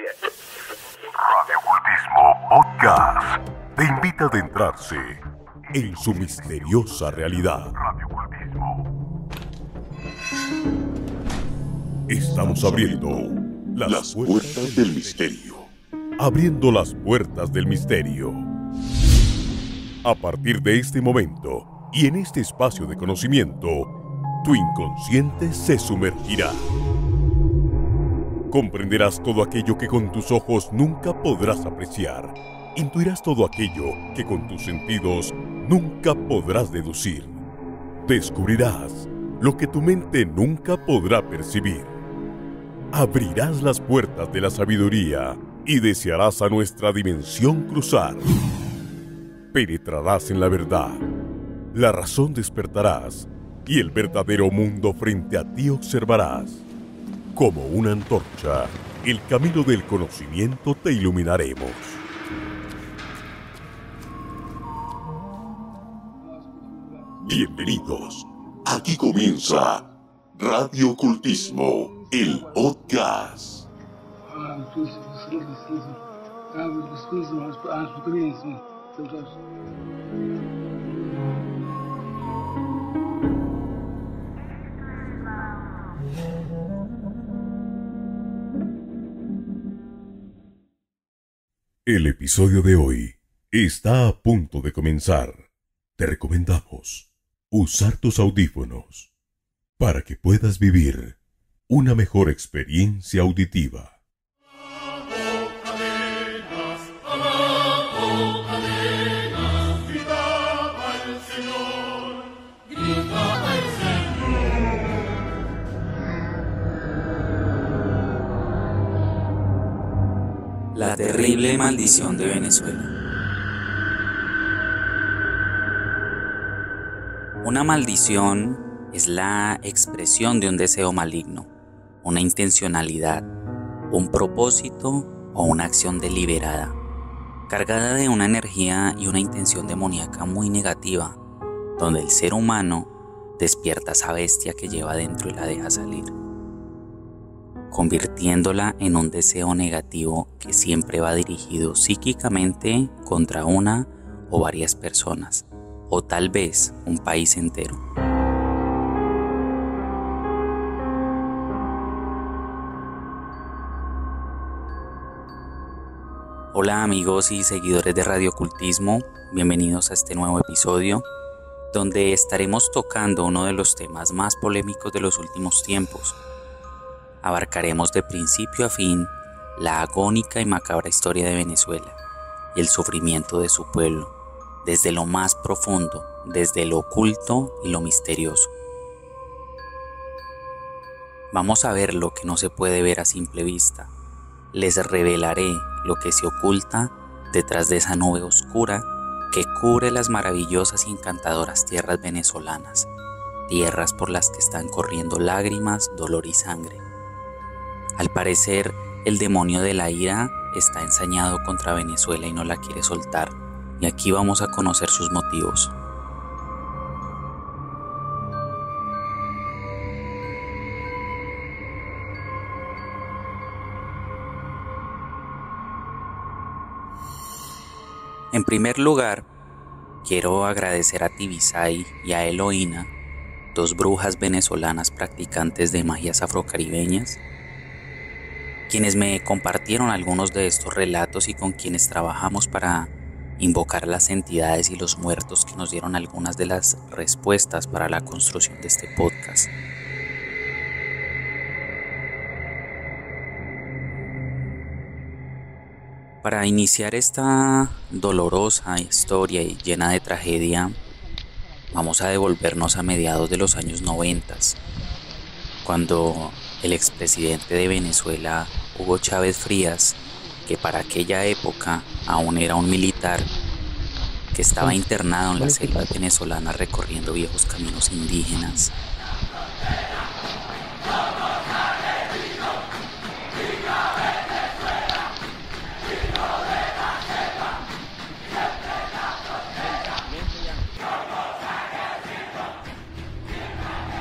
Radio Ocultismo Podcast te invita a adentrarse en su misteriosa realidad. Radio Ocultismo. Estamos abriendo las puertas del misterio. Abriendo las puertas del misterio. A partir de este momento y en este espacio de conocimiento, tu inconsciente se sumergirá. Comprenderás todo aquello que con tus ojos nunca podrás apreciar. Intuirás todo aquello que con tus sentidos nunca podrás deducir. Descubrirás lo que tu mente nunca podrá percibir. Abrirás las puertas de la sabiduría y desearás a nuestra dimensión cruzar. Penetrarás en la verdad, la razón despertarás y el verdadero mundo frente a ti observarás. Como una antorcha, el camino del conocimiento te iluminaremos. Bienvenidos. Aquí comienza Radio Ocultismo, el podcast. El episodio de hoy está a punto de comenzar. Te recomendamos usar tus audífonos para que puedas vivir una mejor experiencia auditiva. La terrible maldición de Venezuela. Una maldición es la expresión de un deseo maligno, una intencionalidad, un propósito o una acción deliberada, cargada de una energía y una intención demoníaca muy negativa, donde el ser humano despierta esa bestia que lleva dentro y la deja salir, convirtiéndola en un deseo negativo que siempre va dirigido psíquicamente contra una o varias personas, o tal vez un país entero. Hola amigos y seguidores de Radio Ocultismo, bienvenidos a este nuevo episodio, donde estaremos tocando uno de los temas más polémicos de los últimos tiempos. Abarcaremos de principio a fin la agónica y macabra historia de Venezuela y el sufrimiento de su pueblo, desde lo más profundo, desde lo oculto y lo misterioso. Vamos a ver lo que no se puede ver a simple vista. Les revelaré lo que se oculta detrás de esa nube oscura que cubre las maravillosas y encantadoras tierras venezolanas, tierras por las que están corriendo lágrimas, dolor y sangre. Al parecer, el demonio de la ira está ensañado contra Venezuela y no la quiere soltar, y aquí vamos a conocer sus motivos. En primer lugar, quiero agradecer a Tibisay y a Eloína, dos brujas venezolanas practicantes de magias afrocaribeñas, quienes me compartieron algunos de estos relatos y con quienes trabajamos para invocar las entidades y los muertos que nos dieron algunas de las respuestas para la construcción de este podcast. Para iniciar esta dolorosa historia y llena de tragedia, vamos a devolvernos a mediados de los años 90, cuando el expresidente de Venezuela, Hugo Chávez Frías, que para aquella época aún era un militar, que estaba internado en la selva venezolana recorriendo viejos caminos indígenas.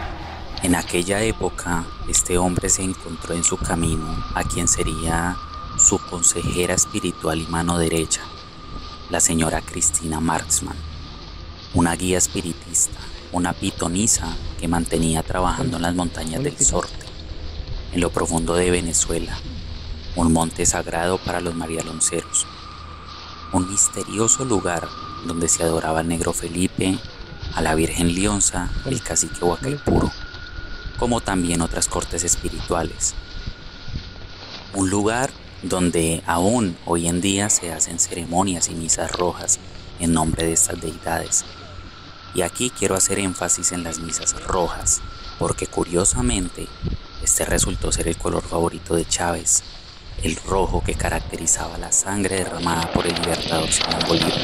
En aquella época, este hombre se encontró en su camino a quien sería su consejera espiritual y mano derecha, la señora Cristina Marxman, una guía espiritista, una pitonisa que mantenía trabajando en las montañas del Sorte, en lo profundo de Venezuela, un monte sagrado para los marialonceros, un misterioso lugar donde se adoraba al Negro Felipe, a la Virgen Lionza y el cacique Huacaipuro, como también otras cortes espirituales. Un lugar donde aún hoy en día se hacen ceremonias y misas rojas en nombre de estas deidades. Y aquí quiero hacer énfasis en las misas rojas, porque curiosamente este resultó ser el color favorito de Chávez, el rojo que caracterizaba la sangre derramada por el libertador Simón Bolívar.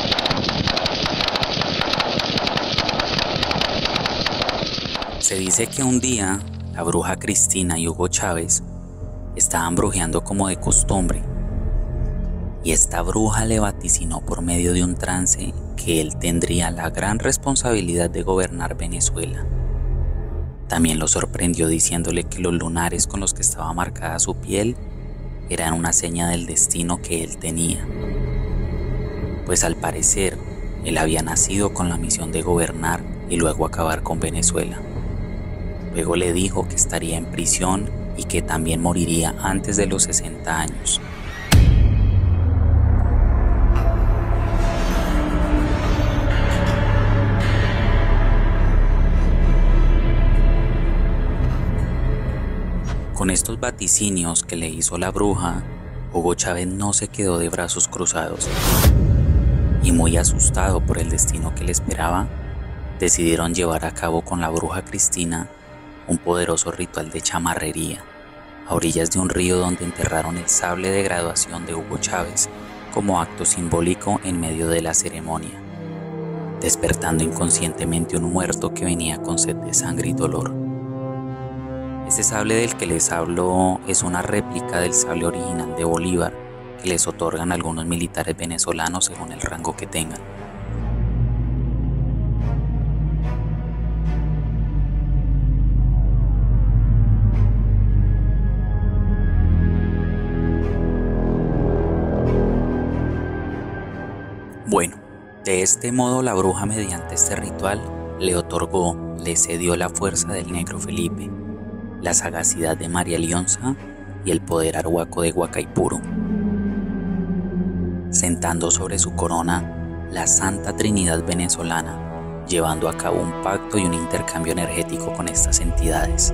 Se dice que un día la bruja Cristina y Hugo Chávez estaban brujeando como de costumbre, y esta bruja le vaticinó por medio de un trance que él tendría la gran responsabilidad de gobernar Venezuela. También lo sorprendió diciéndole que los lunares con los que estaba marcada su piel eran una seña del destino que él tenía, pues al parecer él había nacido con la misión de gobernar y luego acabar con Venezuela. Luego le dijo que estaría en prisión y que también moriría antes de los 60 años. Con estos vaticinios que le hizo la bruja, Hugo Chávez no se quedó de brazos cruzados y, muy asustado por el destino que le esperaba, decidieron llevar a cabo con la bruja Cristina un poderoso ritual de chamarrería a orillas de un río donde enterraron el sable de graduación de Hugo Chávez como acto simbólico en medio de la ceremonia, despertando inconscientemente un muerto que venía con sed de sangre y dolor. Este sable del que les hablo es una réplica del sable original de Bolívar que les otorgan algunos militares venezolanos según el rango que tengan. Bueno, de este modo la bruja mediante este ritual le cedió la fuerza del Negro Felipe, la sagacidad de María Lionza y el poder arhuaco de Huacaipuro, sentando sobre su corona la Santa Trinidad venezolana, llevando a cabo un pacto y un intercambio energético con estas entidades.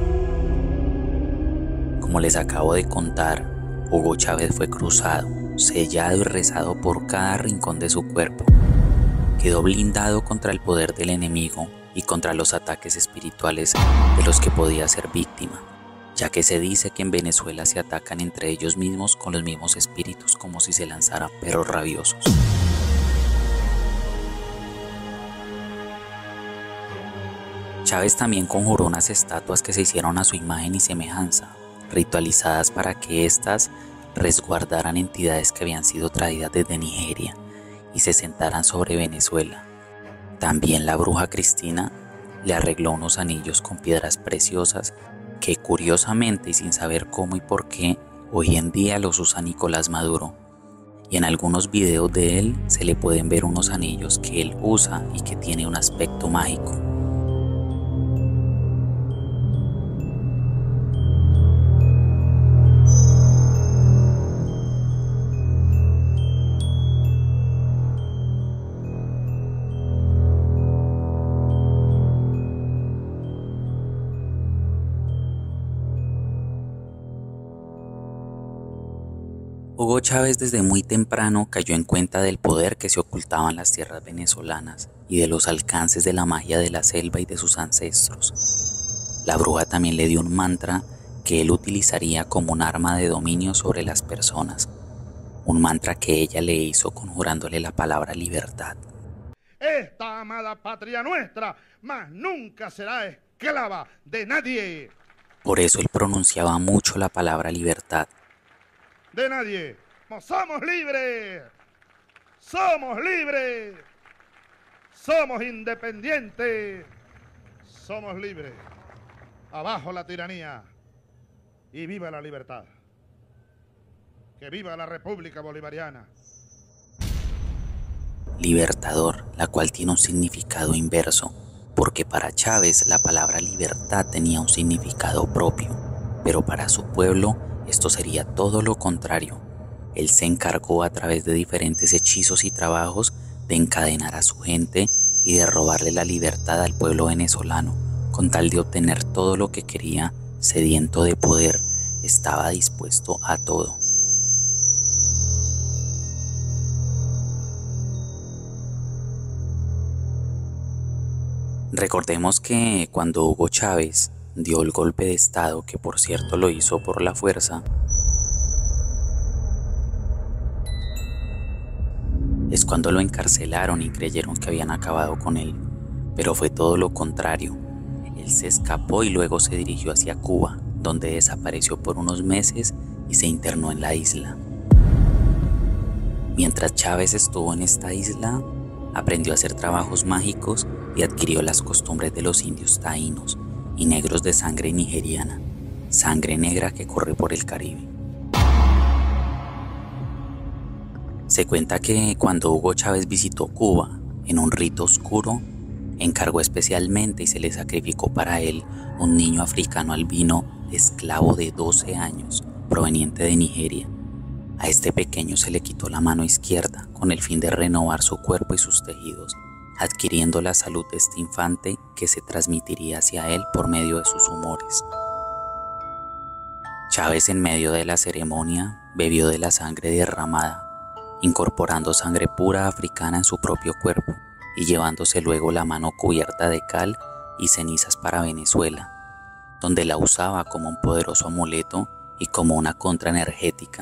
Como les acabo de contar, Hugo Chávez fue cruzado, sellado y rezado por cada rincón de su cuerpo. Quedó blindado contra el poder del enemigo y contra los ataques espirituales de los que podía ser víctima, ya que se dice que en Venezuela se atacan entre ellos mismos con los mismos espíritus como si se lanzaran perros rabiosos. Chávez también conjuró unas estatuas que se hicieron a su imagen y semejanza, ritualizadas para que éstas resguardaran entidades que habían sido traídas desde Nigeria y se sentaran sobre Venezuela. También la bruja Cristina le arregló unos anillos con piedras preciosas que, curiosamente y sin saber cómo y por qué, hoy en día los usa Nicolás Maduro. Y en algunos videos de él se le pueden ver unos anillos que él usa y que tiene un aspecto mágico. Hugo Chávez desde muy temprano cayó en cuenta del poder que se ocultaba en las tierras venezolanas y de los alcances de la magia de la selva y de sus ancestros. La bruja también le dio un mantra que él utilizaría como un arma de dominio sobre las personas, un mantra que ella le hizo conjurándole la palabra libertad. Esta amada patria nuestra más nunca será esclava de nadie. Por eso él pronunciaba mucho la palabra libertad. De nadie. Somos libres. Somos libres. Somos independientes. Somos libres. Abajo la tiranía y viva la libertad. ¡Que viva la República Bolivariana! Libertador, la cual tiene un significado inverso, porque para Chávez la palabra libertad tenía un significado propio, pero para su pueblo esto sería todo lo contrario. Él se encargó a través de diferentes hechizos y trabajos de encadenar a su gente y de robarle la libertad al pueblo venezolano, con tal de obtener todo lo que quería. Sediento de poder, estaba dispuesto a todo. Recordemos que cuando Hugo Chávez dio el golpe de estado, que por cierto lo hizo por la fuerza, es cuando lo encarcelaron y creyeron que habían acabado con él, pero fue todo lo contrario. Él se escapó y luego se dirigió hacia Cuba, donde desapareció por unos meses y se internó en la isla. Mientras Chávez estuvo en esta isla, aprendió a hacer trabajos mágicos y adquirió las costumbres de los indios taínos y negros de sangre nigeriana, sangre negra que corre por el Caribe. Se cuenta que cuando Hugo Chávez visitó Cuba, en un rito oscuro, encargó especialmente y se le sacrificó para él un niño africano albino esclavo de 12 años, proveniente de Nigeria. A este pequeño se le quitó la mano izquierda con el fin de renovar su cuerpo y sus tejidos, adquiriendo la salud de este infante que se transmitiría hacia él por medio de sus humores. Chávez, en medio de la ceremonia, bebió de la sangre derramada, incorporando sangre pura africana en su propio cuerpo y llevándose luego la mano cubierta de cal y cenizas para Venezuela, donde la usaba como un poderoso amuleto y como una contraenergética.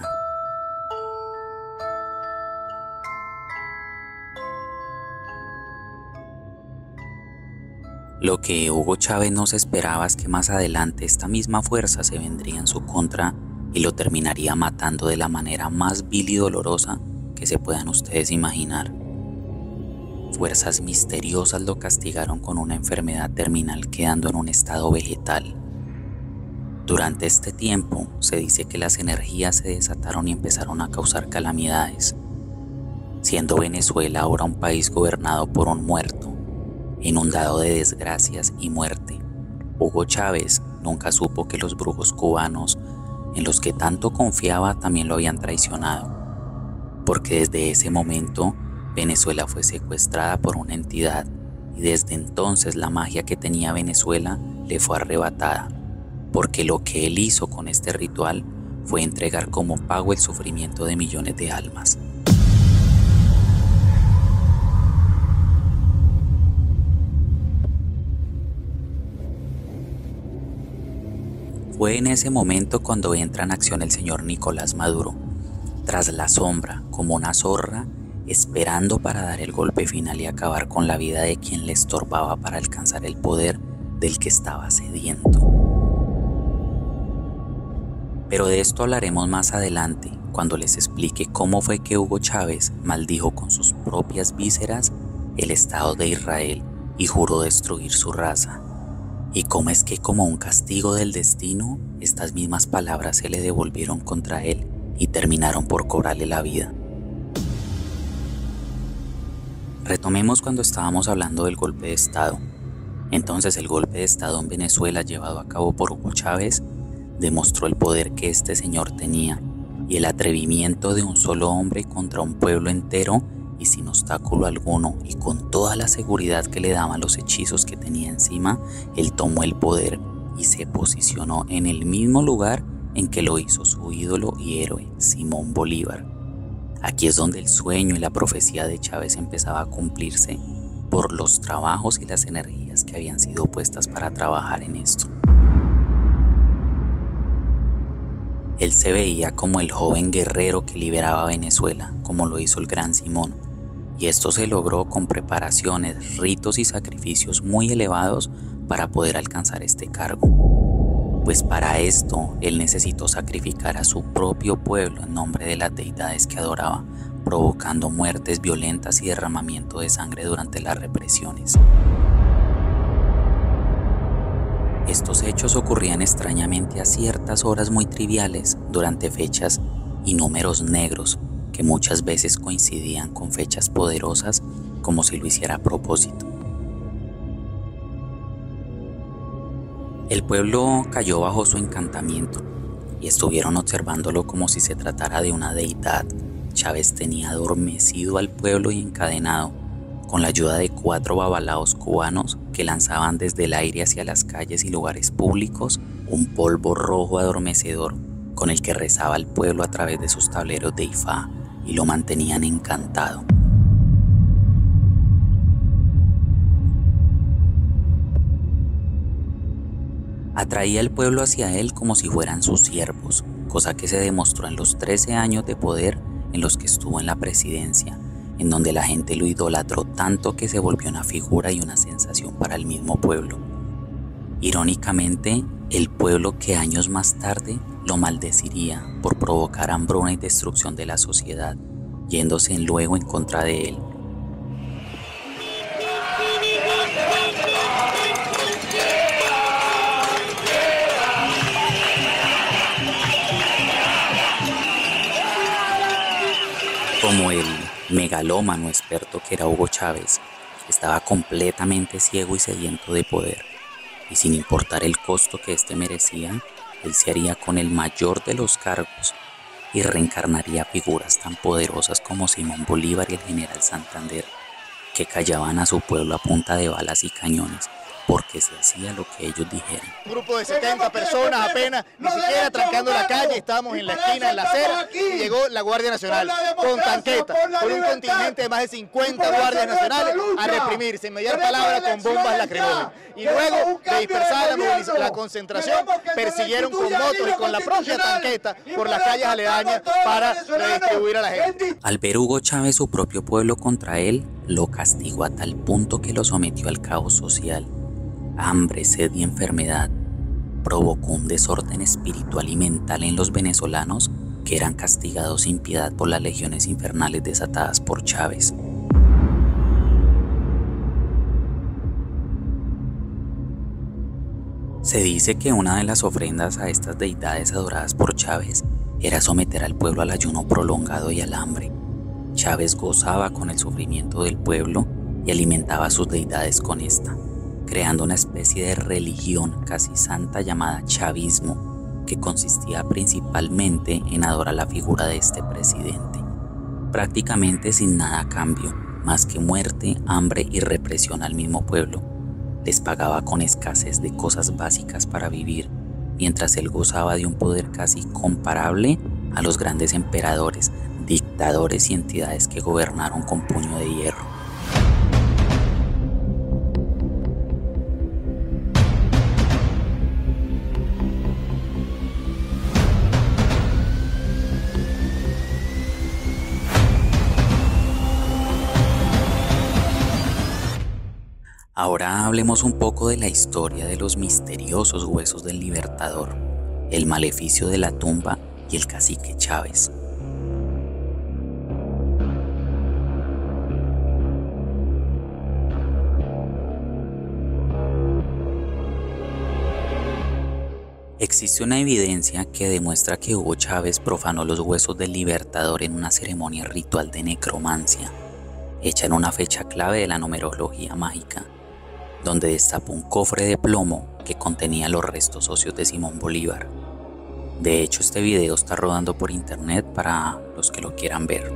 Lo que Hugo Chávez no se esperaba es que más adelante esta misma fuerza se vendría en su contra y lo terminaría matando de la manera más vil y dolorosa que se puedan ustedes imaginar. Fuerzas misteriosas lo castigaron con una enfermedad terminal, quedando en un estado vegetal. Durante este tiempo se dice que las energías se desataron y empezaron a causar calamidades, siendo Venezuela ahora un país gobernado por un muerto, inundado de desgracias y muerte. Hugo Chávez nunca supo que los brujos cubanos, en los que tanto confiaba, también lo habían traicionado, porque desde ese momento Venezuela fue secuestrada por una entidad y desde entonces la magia que tenía Venezuela le fue arrebatada, porque lo que él hizo con este ritual fue entregar como pago el sufrimiento de millones de almas. Fue en ese momento cuando entra en acción el señor Nicolás Maduro, tras la sombra, como una zorra, esperando para dar el golpe final y acabar con la vida de quien le estorbaba para alcanzar el poder del que estaba sediento. Pero de esto hablaremos más adelante, cuando les explique cómo fue que Hugo Chávez maldijo con sus propias vísceras el Estado de Israel y juró destruir su raza, y cómo es que, como un castigo del destino, estas mismas palabras se le devolvieron contra él y terminaron por cobrarle la vida. Retomemos cuando estábamos hablando del golpe de Estado. Entonces, el golpe de Estado en Venezuela, llevado a cabo por Hugo Chávez, demostró el poder que este señor tenía y el atrevimiento de un solo hombre contra un pueblo entero, y sin obstáculo alguno y con toda la seguridad que le daban los hechizos que tenía encima. Él tomó el poder y se posicionó en el mismo lugar en que lo hizo su ídolo y héroe, Simón Bolívar. Aquí es donde el sueño y la profecía de Chávez empezaba a cumplirse por los trabajos y las energías que habían sido puestas para trabajar en esto. Él se veía como el joven guerrero que liberaba a Venezuela, como lo hizo el gran Simón, y esto se logró con preparaciones, ritos y sacrificios muy elevados para poder alcanzar este cargo. Pues para esto, él necesitó sacrificar a su propio pueblo en nombre de las deidades que adoraba, provocando muertes violentas y derramamiento de sangre durante las represiones. Estos hechos ocurrían extrañamente a ciertas horas muy triviales durante fechas y números negros que muchas veces coincidían con fechas poderosas, como si lo hiciera a propósito. El pueblo cayó bajo su encantamiento y estuvieron observándolo como si se tratara de una deidad. Chávez tenía adormecido al pueblo y encadenado, con la ayuda de 4 babalaos cubanos que lanzaban desde el aire hacia las calles y lugares públicos un polvo rojo adormecedor con el que rezaba al pueblo a través de sus tableros de Ifá y lo mantenían encantado. Atraía al pueblo hacia él como si fueran sus siervos, cosa que se demostró en los 13 años de poder en los que estuvo en la presidencia, en donde la gente lo idolatró tanto que se volvió una figura y una sensación para el mismo pueblo. Irónicamente, el pueblo que años más tarde lo maldeciría por provocar hambruna y destrucción de la sociedad, yéndose luego en contra de él. Como el megalómano experto que era Hugo Chávez, estaba completamente ciego y sediento de poder, y sin importar el costo que éste merecía, él se haría con el mayor de los cargos y reencarnaría figuras tan poderosas como Simón Bolívar y el general Santander, que callaban a su pueblo a punta de balas y cañones, porque se hacía lo que ellos dijeran. Un grupo de 70 personas apenas, ni siquiera trancando la calle, estábamos en la esquina, en la acera, y llegó la Guardia Nacional con tanquetas, con un contingente de más de 50 guardias nacionales a reprimirse, en mediar palabra con bombas lacrimógenas. Y luego de dispersar la concentración, persiguieron con motos y con la propia tanqueta por las calles aledañas para redistribuir a la gente. Al ver Hugo Chávez su propio pueblo contra él, lo castigó a tal punto que lo sometió al caos social. Hambre, sed y enfermedad. Provocó un desorden espiritual y mental en los venezolanos que eran castigados sin piedad por las legiones infernales desatadas por Chávez. Se dice que una de las ofrendas a estas deidades adoradas por Chávez era someter al pueblo al ayuno prolongado y al hambre. Chávez gozaba con el sufrimiento del pueblo y alimentaba a sus deidades con esta, creando una especie de religión casi santa llamada chavismo, que consistía principalmente en adorar la figura de este presidente, prácticamente sin nada a cambio, más que muerte, hambre y represión al mismo pueblo. Les pagaba con escasez de cosas básicas para vivir, mientras él gozaba de un poder casi comparable a los grandes emperadores, dictadores y entidades que gobernaron con puño de hierro. Ahora hablemos un poco de la historia de los misteriosos huesos del Libertador, el maleficio de la tumba y el cacique Chávez. Existe una evidencia que demuestra que Hugo Chávez profanó los huesos del Libertador en una ceremonia ritual de necromancia, hecha en una fecha clave de la numerología mágica, donde destapó un cofre de plomo que contenía los restos óseos de Simón Bolívar. De hecho, este video está rodando por internet para los que lo quieran ver.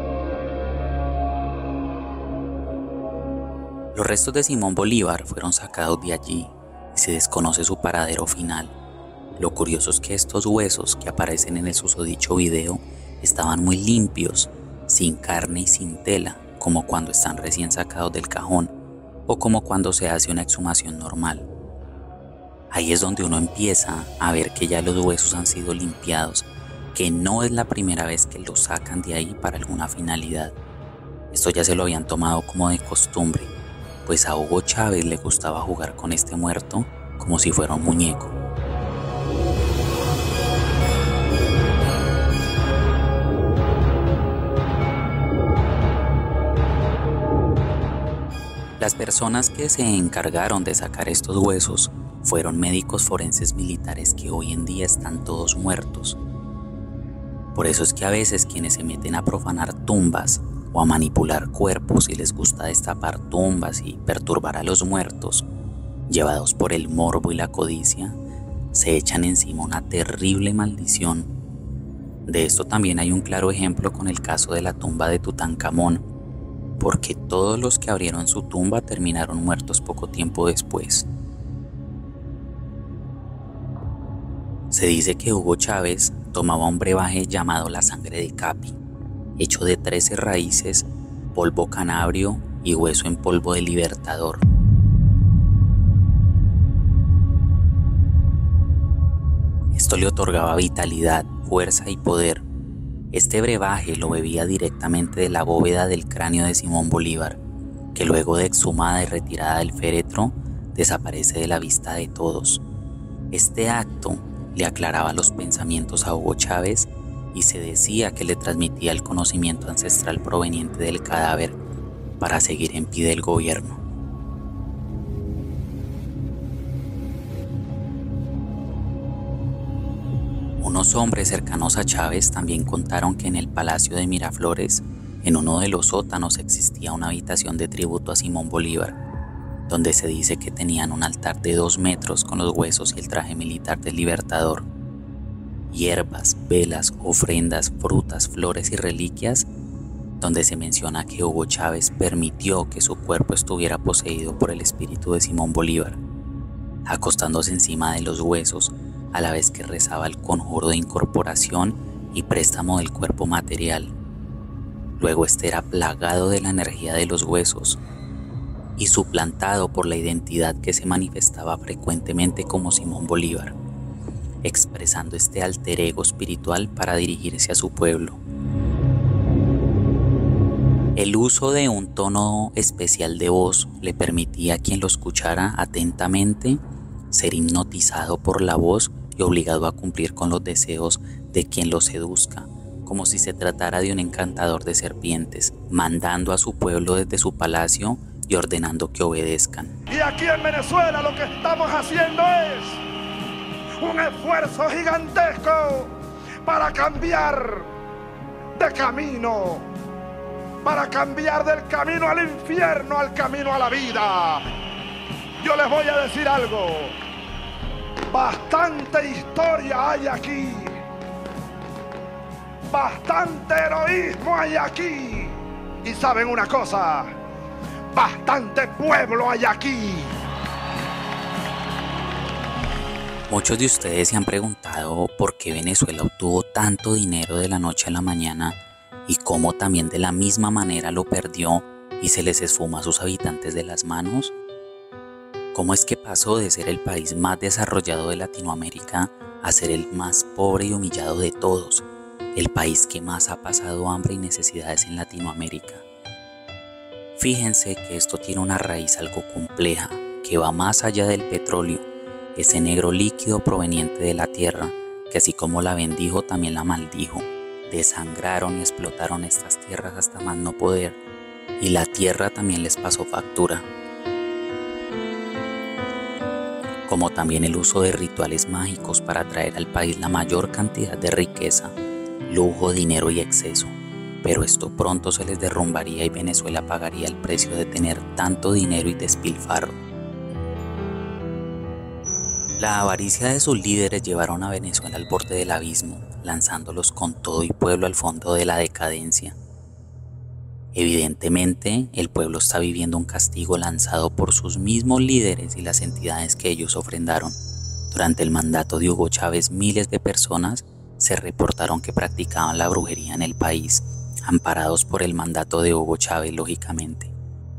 Los restos de Simón Bolívar fueron sacados de allí y se desconoce su paradero final. Lo curioso es que estos huesos que aparecen en el susodicho video estaban muy limpios, sin carne y sin tela, como cuando están recién sacados del cajón o como cuando se hace una exhumación normal. Ahí es donde uno empieza a ver que ya los huesos han sido limpiados, que no es la primera vez que los sacan de ahí para alguna finalidad. Esto ya se lo habían tomado como de costumbre, pues a Hugo Chávez le gustaba jugar con este muerto como si fuera un muñeco. Las personas que se encargaron de sacar estos huesos fueron médicos forenses militares que hoy en día están todos muertos. Por eso es que a veces quienes se meten a profanar tumbas o a manipular cuerpos y les gusta destapar tumbas y perturbar a los muertos, llevados por el morbo y la codicia, se echan encima una terrible maldición. De esto también hay un claro ejemplo con el caso de la tumba de Tutankamón, porque todos los que abrieron su tumba terminaron muertos poco tiempo después. Se dice que Hugo Chávez tomaba un brebaje llamado la sangre de Capi, hecho de 13 raíces, polvo canabrio y hueso en polvo de Libertador. Esto le otorgaba vitalidad, fuerza y poder. Este brebaje lo bebía directamente de la bóveda del cráneo de Simón Bolívar, que luego de exhumada y retirada del féretro, desaparece de la vista de todos. Este acto le aclaraba los pensamientos a Hugo Chávez y se decía que le transmitía el conocimiento ancestral proveniente del cadáver para seguir en pie del gobierno. Unos hombres cercanos a Chávez también contaron que en el Palacio de Miraflores, en uno de los sótanos, existía una habitación de tributo a Simón Bolívar, donde se dice que tenían un altar de 2 metros con los huesos y el traje militar del Libertador. Hierbas, velas, ofrendas, frutas, flores y reliquias, donde se menciona que Hugo Chávez permitió que su cuerpo estuviera poseído por el espíritu de Simón Bolívar, acostándose encima de los huesos a la vez que rezaba el conjuro de incorporación y préstamo del cuerpo material. Luego este era plagado de la energía de los huesos y suplantado por la identidad que se manifestaba frecuentemente como Simón Bolívar, expresando este alter ego espiritual para dirigirse a su pueblo. El uso de un tono especial de voz le permitía a quien lo escuchara atentamente ser hipnotizado por la voz y obligado a cumplir con los deseos de quien lo seduzca, como si se tratara de un encantador de serpientes, mandando a su pueblo desde su palacio y ordenando que obedezcan. Y aquí en Venezuela lo que estamos haciendo es un esfuerzo gigantesco para cambiar de camino, para cambiar del camino al infierno al camino a la vida. Yo les voy a decir algo, bastante historia hay aquí, bastante heroísmo hay aquí, y saben una cosa, bastante pueblo hay aquí. Muchos de ustedes se han preguntado por qué Venezuela obtuvo tanto dinero de la noche a la mañana y cómo también de la misma manera lo perdió y se les esfuma a sus habitantes de las manos. ¿Cómo es que pasó de ser el país más desarrollado de Latinoamérica a ser el más pobre y humillado de todos, el país que más ha pasado hambre y necesidades en Latinoamérica? Fíjense que esto tiene una raíz algo compleja, que va más allá del petróleo, ese negro líquido proveniente de la tierra, que así como la bendijo también la maldijo. Desangraron y explotaron estas tierras hasta más no poder, y la tierra también les pasó factura. Como también el uso de rituales mágicos para traer al país la mayor cantidad de riqueza, lujo, dinero y exceso. Pero esto pronto se les derrumbaría y Venezuela pagaría el precio de tener tanto dinero y despilfarro. La avaricia de sus líderes llevaron a Venezuela al borde del abismo, lanzándolos con todo y pueblo al fondo de la decadencia. Evidentemente, el pueblo está viviendo un castigo lanzado por sus mismos líderes y las entidades que ellos ofrendaron. Durante el mandato de Hugo Chávez, miles de personas se reportaron que practicaban la brujería en el país, amparados por el mandato de Hugo Chávez, lógicamente.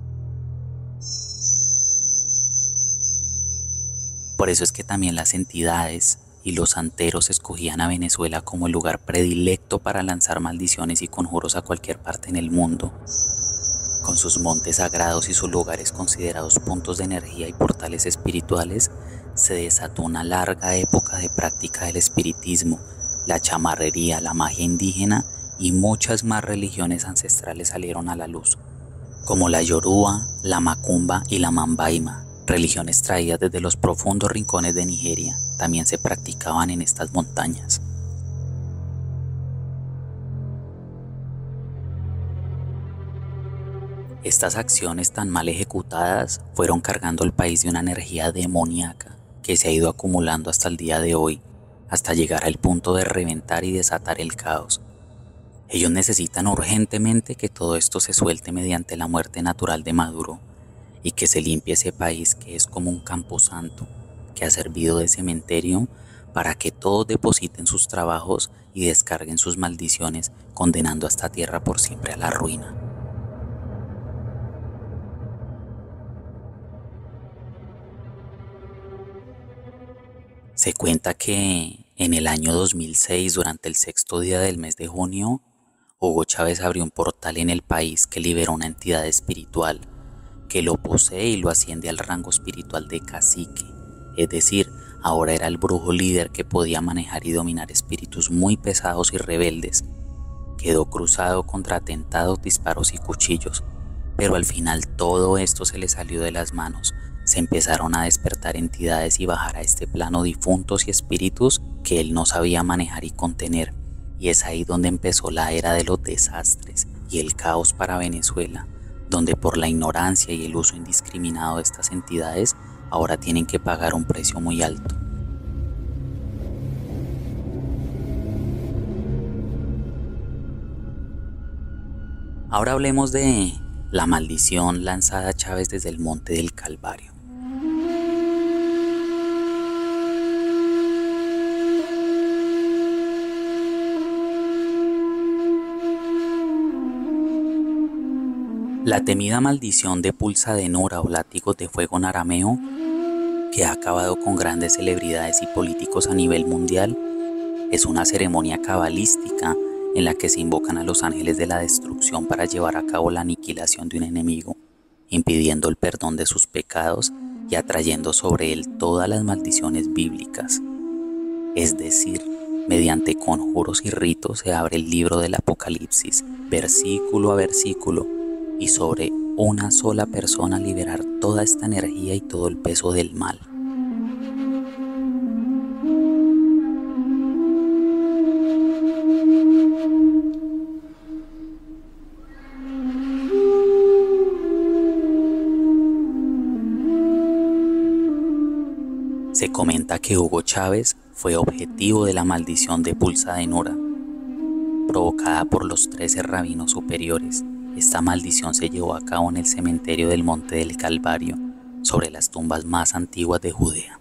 Por eso es que también las entidades y los santeros escogían a Venezuela como el lugar predilecto para lanzar maldiciones y conjuros a cualquier parte en el mundo. Con sus montes sagrados y sus lugares considerados puntos de energía y portales espirituales, se desató una larga época de práctica del espiritismo, la chamarrería, la magia indígena y muchas más religiones ancestrales salieron a la luz, como la Yoruba, la Macumba y la Mambaima. Religiones traídas desde los profundos rincones de Nigeria, también se practicaban en estas montañas. Estas acciones tan mal ejecutadas fueron cargando al país de una energía demoníaca que se ha ido acumulando hasta el día de hoy, hasta llegar al punto de reventar y desatar el caos. Ellos necesitan urgentemente que todo esto se suelte mediante la muerte natural de Maduro y que se limpie ese país que es como un camposanto que ha servido de cementerio para que todos depositen sus trabajos y descarguen sus maldiciones, condenando a esta tierra por siempre a la ruina. Se cuenta que en el año 2006, durante el 6º día del mes de junio, Hugo Chávez abrió un portal en el país que liberó una entidad espiritual que lo posee y lo asciende al rango espiritual de cacique. Es decir, ahora era el brujo líder que podía manejar y dominar espíritus muy pesados y rebeldes. Quedó cruzado contra atentados, disparos y cuchillos, pero al final todo esto se le salió de las manos. Se empezaron a despertar entidades y bajar a este plano difuntos y espíritus que él no sabía manejar y contener. Y es ahí donde empezó la era de los desastres y el caos para Venezuela, donde por la ignorancia y el uso indiscriminado de estas entidades ahora tienen que pagar un precio muy alto. Ahora hablemos de la maldición lanzada a Chávez desde el Monte del Calvario. La temida maldición de Pulsa de Nora o látigos de fuego en arameo, que ha acabado con grandes celebridades y políticos a nivel mundial, es una ceremonia cabalística en la que se invocan a los ángeles de la destrucción para llevar a cabo la aniquilación de un enemigo, impidiendo el perdón de sus pecados y atrayendo sobre él todas las maldiciones bíblicas. Es decir, mediante conjuros y ritos se abre el libro del Apocalipsis, versículo a versículo, y sobre una sola persona liberar toda esta energía y todo el peso del mal. Se comenta que Hugo Chávez fue objetivo de la maldición de Pulsa de Nora, provocada por los 13 rabinos superiores. Esta maldición se llevó a cabo en el cementerio del Monte del Calvario, sobre las tumbas más antiguas de Judea.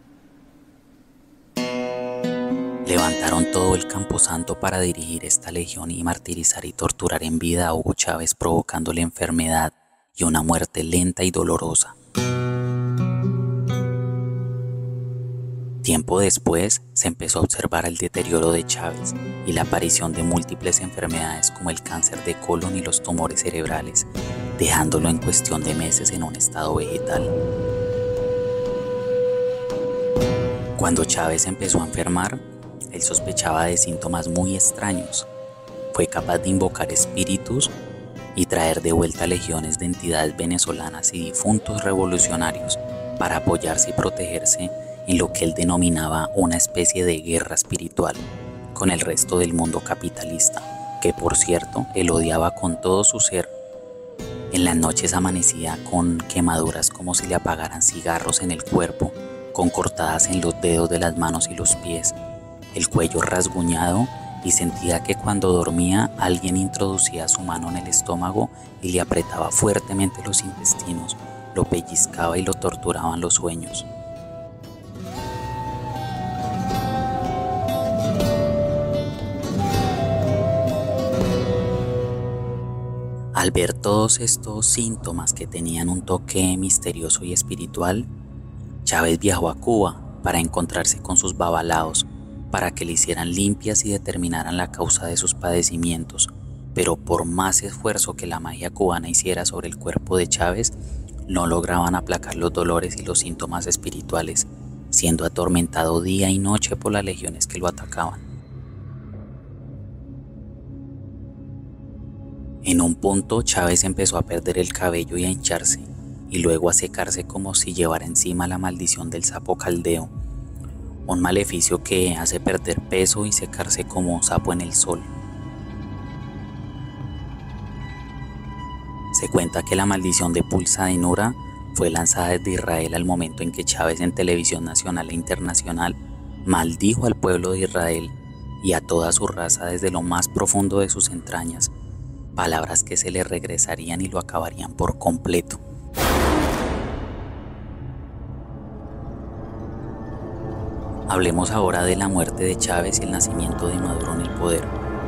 Levantaron todo el camposanto para dirigir esta legión y martirizar y torturar en vida a Hugo Chávez, provocándole enfermedad y una muerte lenta y dolorosa. Tiempo después se empezó a observar el deterioro de Chávez y la aparición de múltiples enfermedades como el cáncer de colon y los tumores cerebrales, dejándolo en cuestión de meses en un estado vegetal. Cuando Chávez empezó a enfermar, él sospechaba de síntomas muy extraños. Fue capaz de invocar espíritus y traer de vuelta legiones de entidades venezolanas y difuntos revolucionarios para apoyarse y protegerse en lo que él denominaba una especie de guerra espiritual con el resto del mundo capitalista, que por cierto él odiaba con todo su ser. En las noches amanecía con quemaduras como si le apagaran cigarros en el cuerpo, con cortadas en los dedos de las manos y los pies, el cuello rasguñado, y sentía que cuando dormía alguien introducía su mano en el estómago y le apretaba fuertemente los intestinos, lo pellizcaba y lo torturaba en los sueños. Al ver todos estos síntomas que tenían un toque misterioso y espiritual, Chávez viajó a Cuba para encontrarse con sus babalaos, para que le hicieran limpias y determinaran la causa de sus padecimientos. Pero por más esfuerzo que la magia cubana hiciera sobre el cuerpo de Chávez, no lograban aplacar los dolores y los síntomas espirituales, siendo atormentado día y noche por las legiones que lo atacaban. En un punto, Chávez empezó a perder el cabello y a hincharse, y luego a secarse como si llevara encima la maldición del sapo caldeo, un maleficio que hace perder peso y secarse como un sapo en el sol. Se cuenta que la maldición de Pulsa de Nura fue lanzada desde Israel al momento en que Chávez en televisión nacional e internacional maldijo al pueblo de Israel y a toda su raza desde lo más profundo de sus entrañas, palabras que se le regresarían y lo acabarían por completo. Hablemos ahora de la muerte de Chávez y el nacimiento de Maduro en el poder.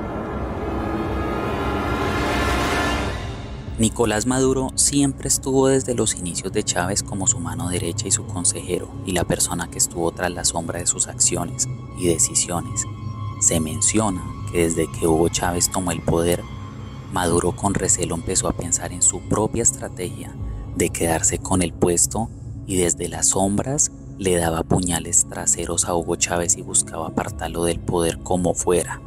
Nicolás Maduro siempre estuvo desde los inicios de Chávez como su mano derecha y su consejero, y la persona que estuvo tras la sombra de sus acciones y decisiones. Se menciona que desde que Hugo Chávez tomó el poder, Maduro con recelo empezó a pensar en su propia estrategia de quedarse con el puesto y desde las sombras le daba puñales traseros a Hugo Chávez y buscaba apartarlo del poder como fuera.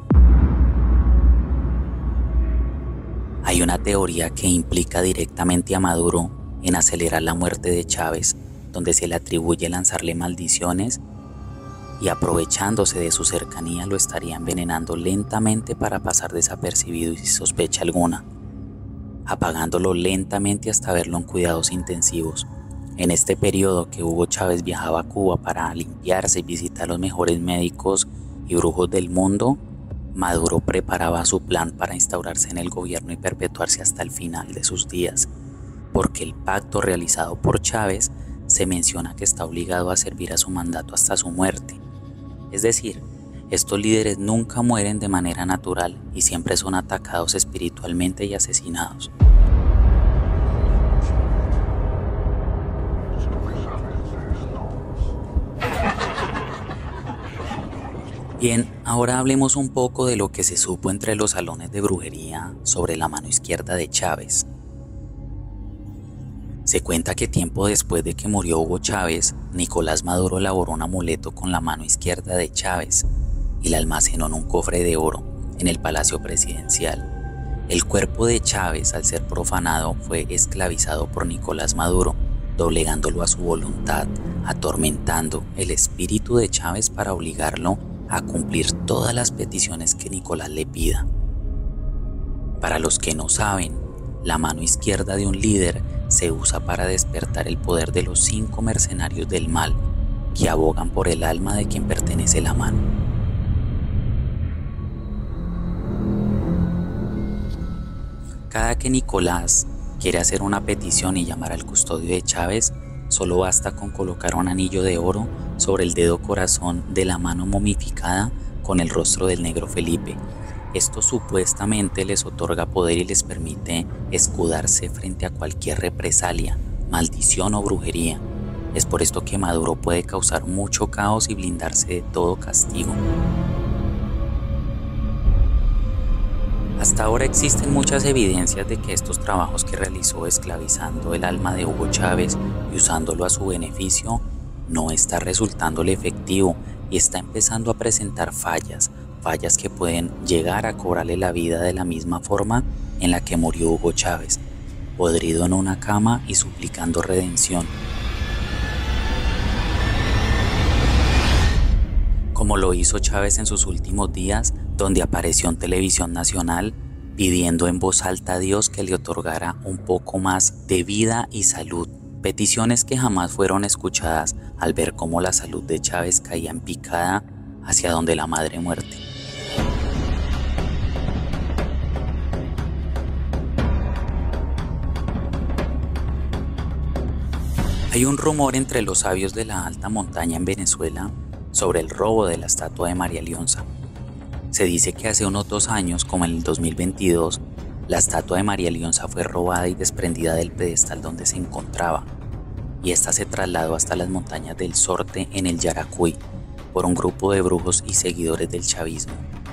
Hay una teoría que implica directamente a Maduro en acelerar la muerte de Chávez, donde se le atribuye lanzarle maldiciones y aprovechándose de su cercanía lo estaría envenenando lentamente para pasar desapercibido y sin sospecha alguna, apagándolo lentamente hasta verlo en cuidados intensivos. En este periodo que Hugo Chávez viajaba a Cuba para limpiarse y visitar los mejores médicos y brujos del mundo, Maduro preparaba su plan para instaurarse en el gobierno y perpetuarse hasta el final de sus días, porque el pacto realizado por Chávez se menciona que está obligado a servir a su mandato hasta su muerte. Es decir, estos líderes nunca mueren de manera natural y siempre son atacados espiritualmente y asesinados. Bien, ahora hablemos un poco de lo que se supo entre los salones de brujería sobre la mano izquierda de Chávez. Se cuenta que tiempo después de que murió Hugo Chávez, Nicolás Maduro elaboró un amuleto con la mano izquierda de Chávez y la almacenó en un cofre de oro en el Palacio Presidencial. El cuerpo de Chávez, al ser profanado, fue esclavizado por Nicolás Maduro, doblegándolo a su voluntad, atormentando el espíritu de Chávez para obligarlo a cumplir todas las peticiones que Nicolás le pida. Para los que no saben, la mano izquierda de un líder se usa para despertar el poder de los 5 mercenarios del mal, que abogan por el alma de quien pertenece la mano. Cada que Nicolás quiere hacer una petición y llamar al custodio de Chávez, solo basta con colocar un anillo de oro sobre el dedo corazón de la mano momificada con el rostro del negro Felipe. Esto supuestamente les otorga poder y les permite escudarse frente a cualquier represalia, maldición o brujería. Es por esto que Maduro puede causar mucho caos y blindarse de todo castigo. Hasta ahora existen muchas evidencias de que estos trabajos que realizó esclavizando el alma de Hugo Chávez y usándolo a su beneficio no está resultándole efectivo y está empezando a presentar fallas que pueden llegar a cobrarle la vida de la misma forma en la que murió Hugo Chávez, podrido en una cama y suplicando redención. Como lo hizo Chávez en sus últimos días, donde apareció en televisión nacional pidiendo en voz alta a Dios que le otorgara un poco más de vida y salud, peticiones que jamás fueron escuchadas al ver cómo la salud de Chávez caía en picada hacia donde la madre muerte. Hay un rumor entre los sabios de la alta montaña en Venezuela sobre el robo de la estatua de María Leonza. Se dice que hace unos 2 años, como en el 2022, la estatua de María Leonza fue robada y desprendida del pedestal donde se encontraba, y esta se trasladó hasta las montañas del Sorte en el Yaracuy por un grupo de brujos y seguidores del chavismo.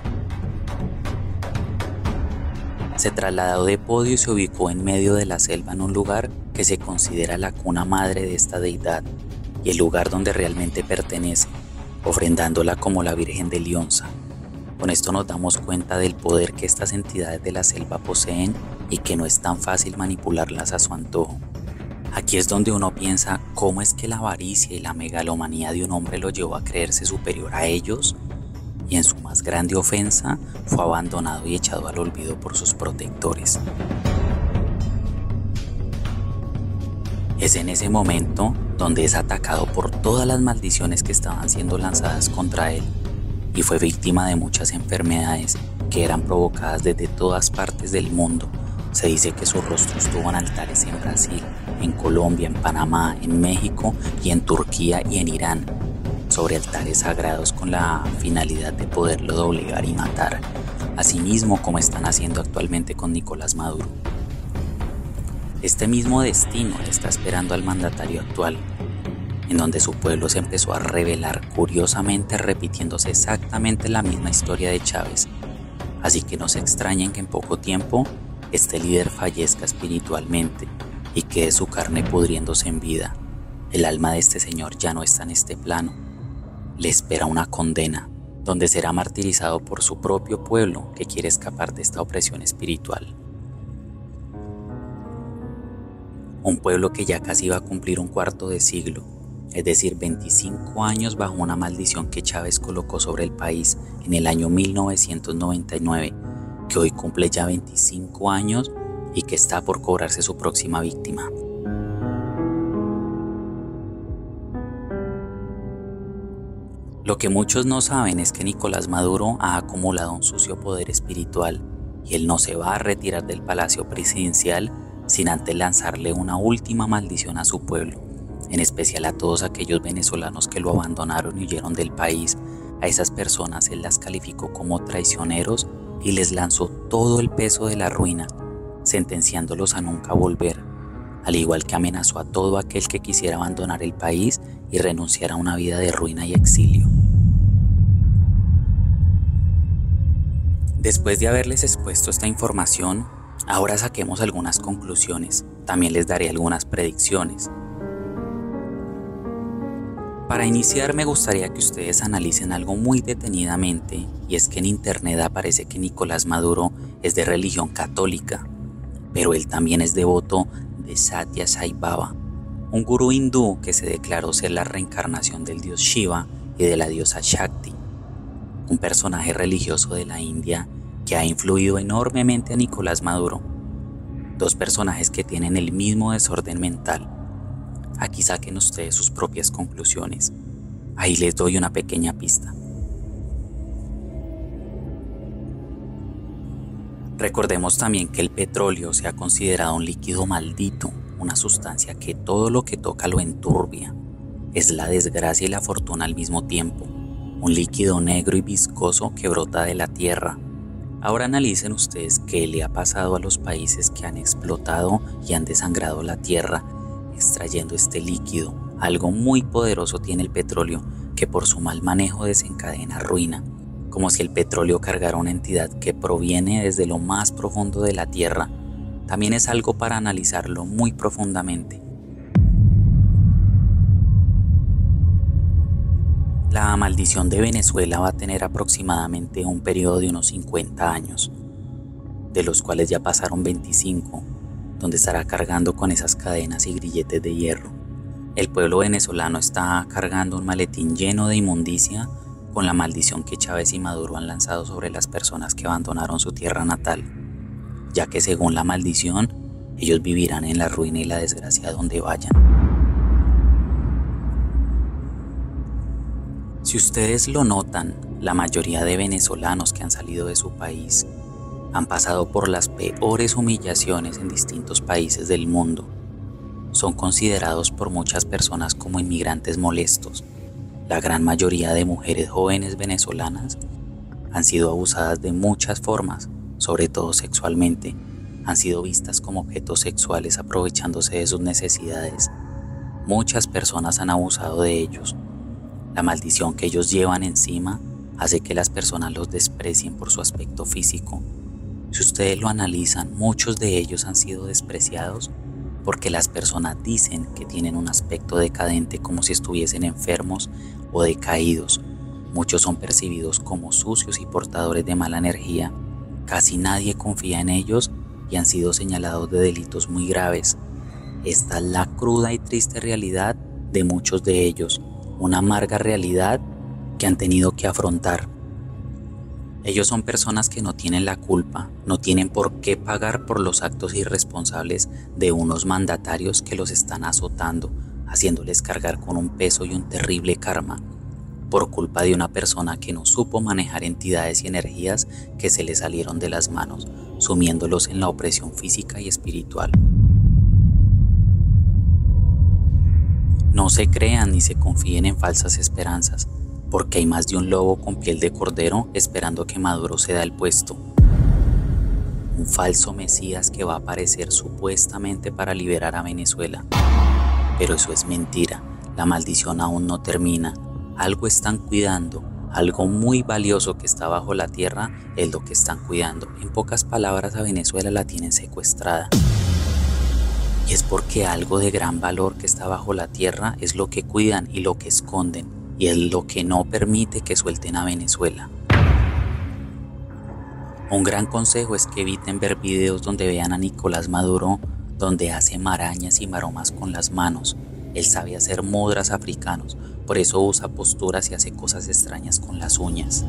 Se trasladó de podio y se ubicó en medio de la selva en un lugar que se considera la cuna madre de esta deidad y el lugar donde realmente pertenece, ofrendándola como la Virgen de Leonza. Con esto nos damos cuenta del poder que estas entidades de la selva poseen y que no es tan fácil manipularlas a su antojo. Aquí es donde uno piensa cómo es que la avaricia y la megalomanía de un hombre lo llevó a creerse superior a ellos y en su más grande ofensa fue abandonado y echado al olvido por sus protectores. Es en ese momento donde es atacado por todas las maldiciones que estaban siendo lanzadas contra él y fue víctima de muchas enfermedades que eran provocadas desde todas partes del mundo. Se dice que su rostro estuvo en altares en Brasil, en Colombia, en Panamá, en México y en Turquía y en Irán, sobre altares sagrados con la finalidad de poderlo doblegar y matar, asimismo como están haciendo actualmente con Nicolás Maduro. Este mismo destino le está esperando al mandatario actual, en donde su pueblo se empezó a rebelar, curiosamente repitiéndose exactamente la misma historia de Chávez. Así que no se extrañen que en poco tiempo este líder fallezca espiritualmente y quede su carne pudriéndose en vida. El alma de este señor ya no está en este plano. Le espera una condena, donde será martirizado por su propio pueblo que quiere escapar de esta opresión espiritual. Un pueblo que ya casi va a cumplir un cuarto de siglo, es decir, 25 años bajo una maldición que Chávez colocó sobre el país en el año 1999, que hoy cumple ya 25 años y que está por cobrarse su próxima víctima. Lo que muchos no saben es que Nicolás Maduro ha acumulado un sucio poder espiritual y él no se va a retirar del palacio presidencial sin antes lanzarle una última maldición a su pueblo, en especial a todos aquellos venezolanos que lo abandonaron y huyeron del país. A esas personas él las calificó como traicioneros y les lanzó todo el peso de la ruina, sentenciándolos a nunca volver, al igual que amenazó a todo aquel que quisiera abandonar el país y renunciar a una vida de ruina y exilio. Después de haberles expuesto esta información, ahora saquemos algunas conclusiones. También les daré algunas predicciones. Para iniciar, me gustaría que ustedes analicen algo muy detenidamente, y es que en internet aparece que Nicolás Maduro es de religión católica, pero él también es devoto de Satya Sai Baba, un gurú hindú que se declaró ser la reencarnación del dios Shiva y de la diosa Shakti, un personaje religioso de la India que ha influido enormemente a Nicolás Maduro. Dos personajes que tienen el mismo desorden mental. Aquí saquen ustedes sus propias conclusiones. Ahí les doy una pequeña pista. Recordemos también que el petróleo se ha considerado un líquido maldito, una sustancia que todo lo que toca lo enturbia. Es la desgracia y la fortuna al mismo tiempo, un líquido negro y viscoso que brota de la tierra. Ahora analicen ustedes qué le ha pasado a los países que han explotado y han desangrado la tierra, extrayendo este líquido. Algo muy poderoso tiene el petróleo, que por su mal manejo desencadena ruina, como si el petróleo cargara una entidad que proviene desde lo más profundo de la tierra. También es algo para analizarlo muy profundamente. La maldición de Venezuela va a tener aproximadamente un periodo de unos 50 años, de los cuales ya pasaron 25, donde estará cargando con esas cadenas y grilletes de hierro. El pueblo venezolano está cargando un maletín lleno de inmundicia con la maldición que Chávez y Maduro han lanzado sobre las personas que abandonaron su tierra natal, ya que según la maldición, ellos vivirán en la ruina y la desgracia donde vayan. Si ustedes lo notan, la mayoría de venezolanos que han salido de su país han pasado por las peores humillaciones en distintos países del mundo. Son considerados por muchas personas como inmigrantes molestos. La gran mayoría de mujeres jóvenes venezolanas han sido abusadas de muchas formas, sobre todo sexualmente. Han sido vistas como objetos sexuales aprovechándose de sus necesidades. Muchas personas han abusado de ellos. La maldición que ellos llevan encima hace que las personas los desprecien por su aspecto físico. Si ustedes lo analizan, muchos de ellos han sido despreciados porque las personas dicen que tienen un aspecto decadente, como si estuviesen enfermos o decaídos. Muchos son percibidos como sucios y portadores de mala energía. Casi nadie confía en ellos y han sido señalados de delitos muy graves. Esta es la cruda y triste realidad de muchos de ellos, una amarga realidad que han tenido que afrontar. Ellos son personas que no tienen la culpa, no tienen por qué pagar por los actos irresponsables de unos mandatarios que los están azotando, haciéndoles cargar con un peso y un terrible karma, por culpa de una persona que no supo manejar entidades y energías que se le salieron de las manos, sumiéndolos en la opresión física y espiritual. No se crean ni se confíen en falsas esperanzas, porque hay más de un lobo con piel de cordero esperando que Maduro ceda el puesto. Un falso Mesías que va a aparecer supuestamente para liberar a Venezuela. Pero eso es mentira, la maldición aún no termina. Algo están cuidando, algo muy valioso que está bajo la tierra es lo que están cuidando. En pocas palabras, a Venezuela la tienen secuestrada. Y es porque algo de gran valor que está bajo la tierra es lo que cuidan y lo que esconden, y es lo que no permite que suelten a Venezuela. Un gran consejo es que eviten ver videos donde vean a Nicolás Maduro, donde hace marañas y maromas con las manos. Él sabe hacer mudras africanos, por eso usa posturas y hace cosas extrañas con las uñas.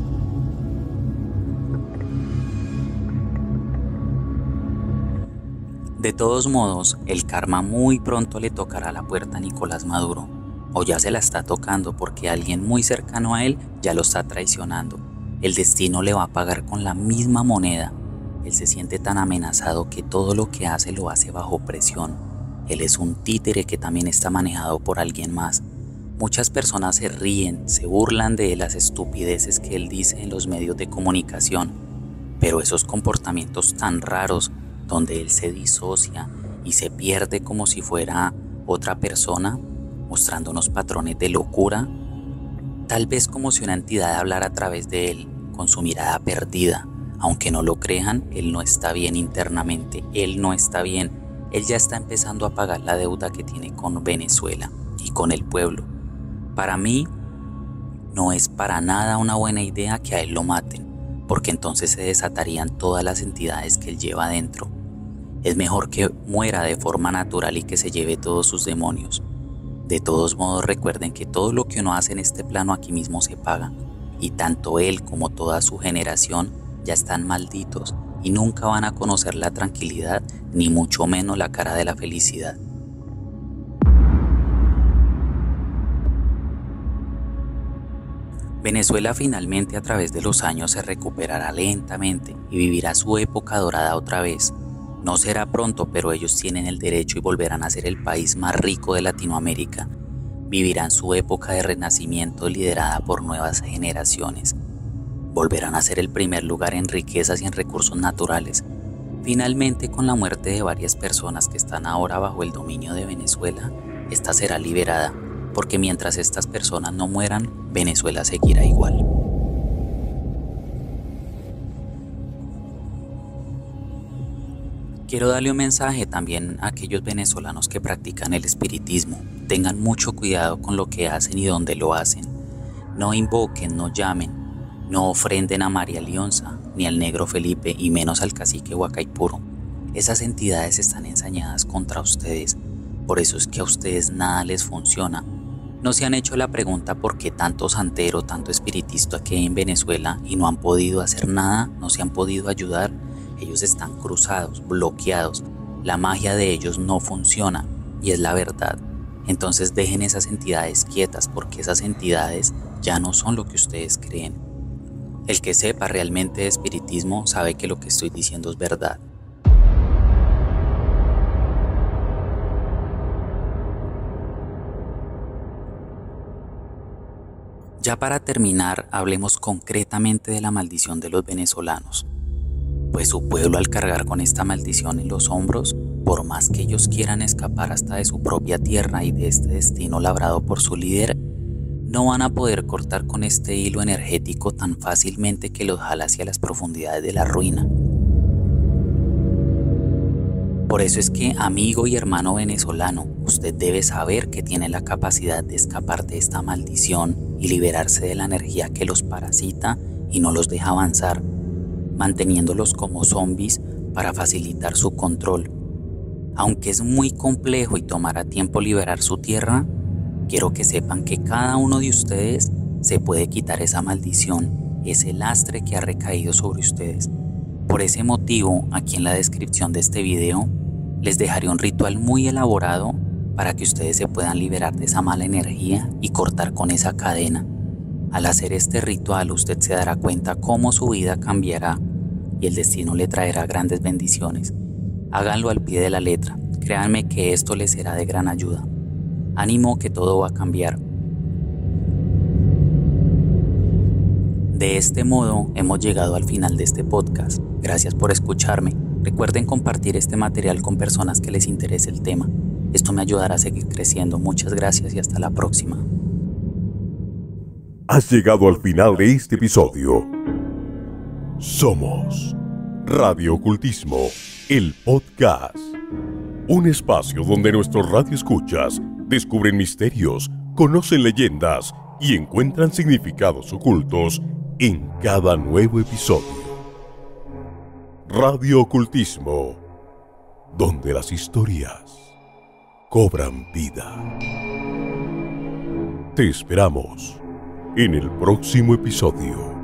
De todos modos, el karma muy pronto le tocará la puerta a Nicolás Maduro, o ya se la está tocando porque alguien muy cercano a él ya lo está traicionando. El destino le va a pagar con la misma moneda. Él se siente tan amenazado que todo lo que hace lo hace bajo presión. Él es un títere que también está manejado por alguien más. Muchas personas se ríen, se burlan de las estupideces que él dice en los medios de comunicación, pero esos comportamientos tan raros, donde él se disocia y se pierde como si fuera otra persona, mostrándonos patrones de locura, tal vez como si una entidad hablara a través de él, con su mirada perdida. Aunque no lo crean, él no está bien internamente, él no está bien. Él ya está empezando a pagar la deuda que tiene con Venezuela y con el pueblo. Para mí, no es para nada una buena idea que a él lo maten, porque entonces se desatarían todas las entidades que él lleva adentro. Es mejor que muera de forma natural y que se lleve todos sus demonios. De todos modos, recuerden que todo lo que uno hace en este plano aquí mismo se paga, y tanto él como toda su generación ya están malditos y nunca van a conocer la tranquilidad, ni mucho menos la cara de la felicidad. Venezuela finalmente a través de los años se recuperará lentamente y vivirá su época dorada otra vez. No será pronto, pero ellos tienen el derecho y volverán a ser el país más rico de Latinoamérica. Vivirán su época de renacimiento liderada por nuevas generaciones. Volverán a ser el primer lugar en riquezas y en recursos naturales. Finalmente, con la muerte de varias personas que están ahora bajo el dominio de Venezuela, esta será liberada, porque mientras estas personas no mueran, Venezuela seguirá igual. Quiero darle un mensaje también a aquellos venezolanos que practican el espiritismo. Tengan mucho cuidado con lo que hacen y dónde lo hacen. No invoquen, no llamen, no ofrenden a María Lionza, ni al Negro Felipe, y menos al cacique Huacaipuro. Esas entidades están ensañadas contra ustedes, por eso es que a ustedes nada les funciona. No se han hecho la pregunta por qué tanto santero, tanto espiritista que hay en Venezuela y no han podido hacer nada, no se han podido ayudar. Ellos están cruzados, bloqueados. La magia de ellos no funciona y es la verdad. Entonces dejen esas entidades quietas, porque esas entidades ya no son lo que ustedes creen. El que sepa realmente de espiritismo sabe que lo que estoy diciendo es verdad. Ya para terminar, hablemos concretamente de la maldición de los venezolanos. Pues su pueblo, al cargar con esta maldición en los hombros, por más que ellos quieran escapar hasta de su propia tierra y de este destino labrado por su líder, no van a poder cortar con este hilo energético tan fácilmente que los jala hacia las profundidades de la ruina. Por eso es que, amigo y hermano venezolano, usted debe saber que tiene la capacidad de escapar de esta maldición y liberarse de la energía que los parasita y no los deja avanzar, manteniéndolos como zombies para facilitar su control. Aunque es muy complejo y tomará tiempo liberar su tierra, quiero que sepan que cada uno de ustedes se puede quitar esa maldición ese lastre que ha recaído sobre ustedes. Por ese motivo, aquí en la descripción de este video, les dejaré un ritual muy elaborado para que ustedes se puedan liberar de esa mala energía y cortar con esa cadena. Al hacer este ritual, usted se dará cuenta cómo su vida cambiará y el destino le traerá grandes bendiciones. Háganlo al pie de la letra, créanme que esto les será de gran ayuda. Ánimo que todo va a cambiar. De este modo hemos llegado al final de este podcast. Gracias por escucharme. Recuerden compartir este material con personas que les interese el tema. Esto me ayudará a seguir creciendo. Muchas gracias y hasta la próxima. Has llegado al final de este episodio. Somos Radio Ocultismo, el podcast. Un espacio donde nuestros radioescuchas descubren misterios, conocen leyendas y encuentran significados ocultos en cada nuevo episodio. Radio Ocultismo, donde las historias cobran vida. Te esperamos en el próximo episodio.